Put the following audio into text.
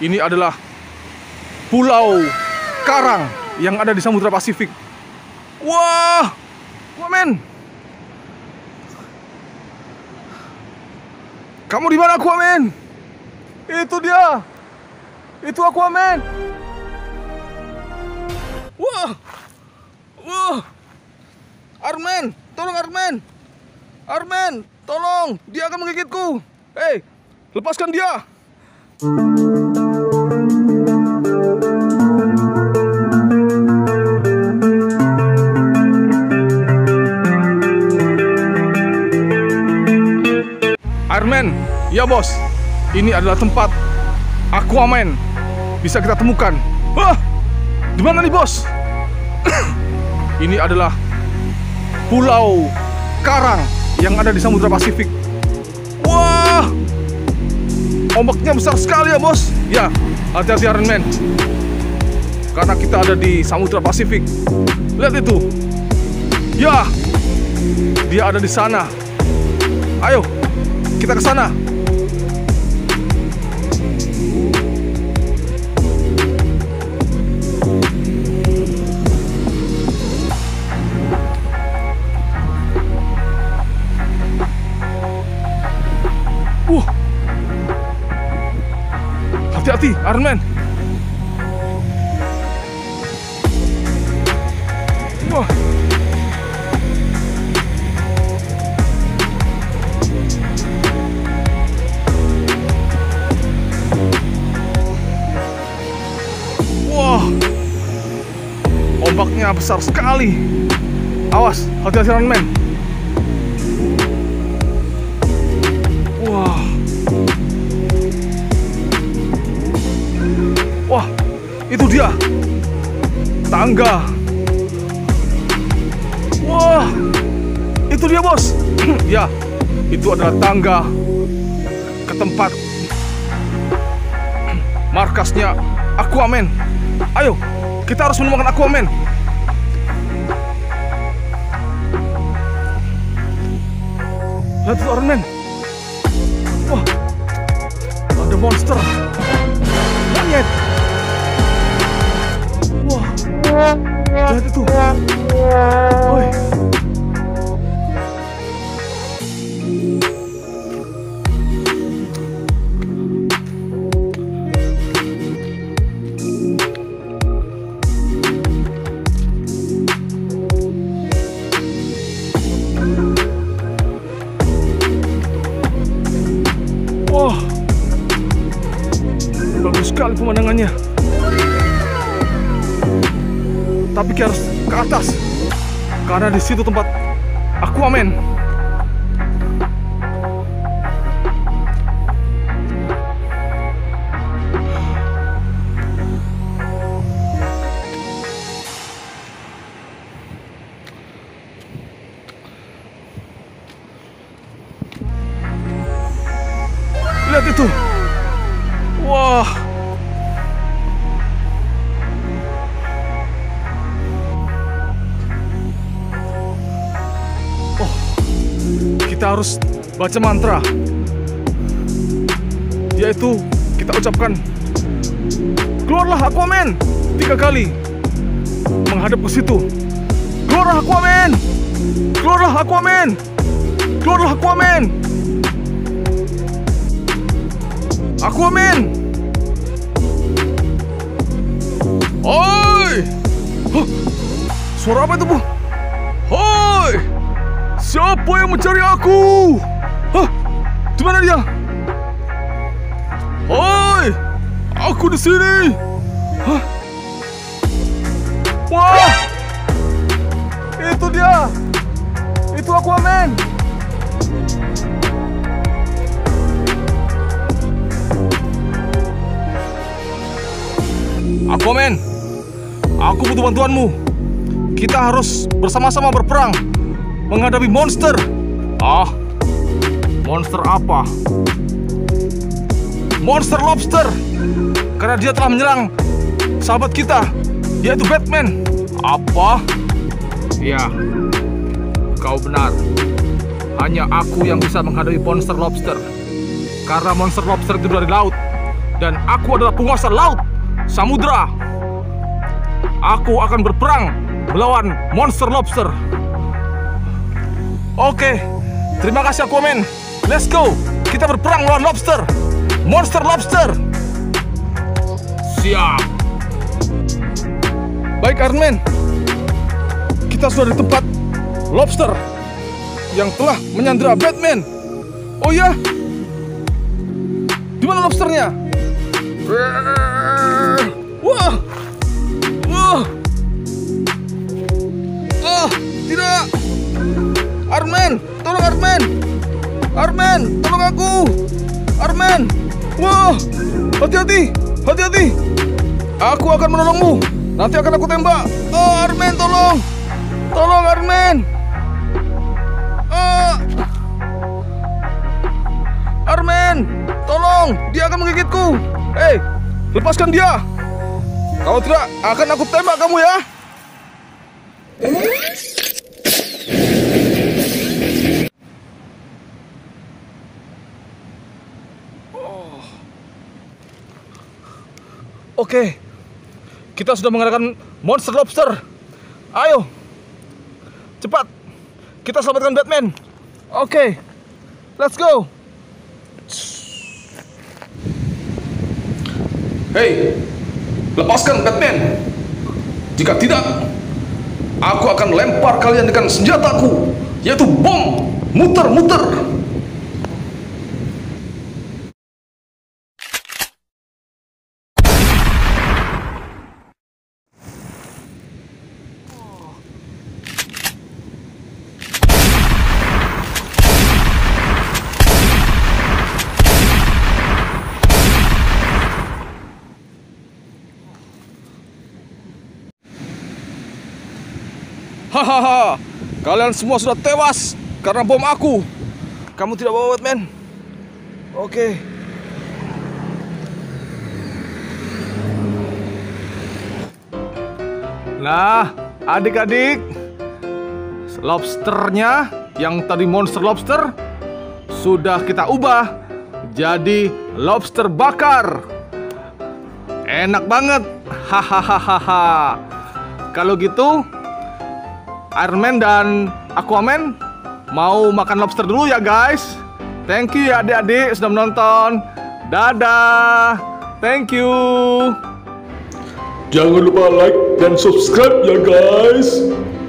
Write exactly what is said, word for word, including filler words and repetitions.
Ini adalah Pulau Karang yang ada di Samudra Pasifik. Wah, Aquaman. Kamu di mana, Aquaman? Itu dia. Itu Aquaman. Wah. Wah. Arman, tolong Arman. Arman, tolong. Dia akan menggigitku. Hei, lepaskan dia. Arman, ya bos. Ini adalah tempat Aquaman. Bisa kita temukan. Wah, di mana nih bos? Ini adalah Pulau Karang yang ada di Samudra Pasifik. Wah, ombaknya besar sekali ya bos. Ya, hati-hati Iron Man, karena kita ada di Samudra Pasifik. Lihat itu. Ya, dia ada di sana. Ayo, kita ke sana. Wah, hati-hati, Iron Man. Wah. Wah. Ombaknya besar sekali. Awas, hati-hati Iron Man. Wah. Wah, itu dia. Tangga. Wah, itu dia bos. Ya, itu adalah tangga ke tempat markasnya Aquaman. Ayo, kita harus menemukan Aquaman. Lihat itu Iron Man. Wah, ada monster. Monyet. Wah, lihat itu. Oi. Wah, bagus sekali pemandangannya. Tapi kita harus ke atas, karena di situ tempat Aquaman. Lihat itu. Wah. Oh, kita harus baca mantra. Yaitu kita ucapkan, keluarlah Aquaman, tiga kali menghadap ke situ. Keluarlah Aquaman. Keluarlah Aquaman. Keluarlah Aquaman. Aquaman. Oi. Huh. Suara apa itu, Bu? Hoi. Siapa yang mencari aku? Hah? Di mana dia? Hoi. Aku di sini. Hah? Wah. Itu dia. Itu Aquaman. Aquaman, aku butuh bantuanmu. Kita harus bersama-sama berperang menghadapi monster. Ah, monster apa? Monster lobster. Karena dia telah menyerang sahabat kita, yaitu Batman. Apa? Ya, kau benar. Hanya aku yang bisa menghadapi monster lobster. Karena monster lobster itu dari laut. Dan aku adalah penguasa laut, samudra. Aku akan berperang melawan monster lobster. Oke, terima kasih Aquaman. Let's go. Kita berperang melawan lobster. Monster lobster. Siap. Baik Iron Man. Kita sudah di tempat lobster yang telah menyandera Batman. Oh ya? Di mana lobsternya? Wah. Wah. Oh, tidak. Iron Man, tolong Iron Man. Iron Man, tolong aku. Iron Man. Wah. Hati-hati. Hati-hati. Aku akan menolongmu. Nanti akan aku tembak. Oh, Iron Man, tolong. Tolong Iron Man. Oh. Iron Man, tolong. Dia akan menggigitku. Hei, lepaskan dia. Kalau tidak, akan aku tembak kamu ya. Oh. Oke, kita sudah mengalahkan monster lobster. Ayo, cepat, kita selamatkan Batman. Oke, let's go. Hei, lepaskan Batman. Jika tidak, aku akan lempar kalian dengan senjataku, yaitu bom muter-muter. Hahaha, kalian semua sudah tewas karena bom aku. Kamu tidak bawa Batman? Oke. Nah, adik-adik, lobsternya yang tadi monster lobster sudah kita ubah jadi lobster bakar. Enak banget. Hahaha. Kalau gitu, Iron Man dan Aquaman mau makan lobster dulu ya guys. Thank you ya adik-adik sudah menonton. Dadah. Thank you. Jangan lupa like dan subscribe ya guys.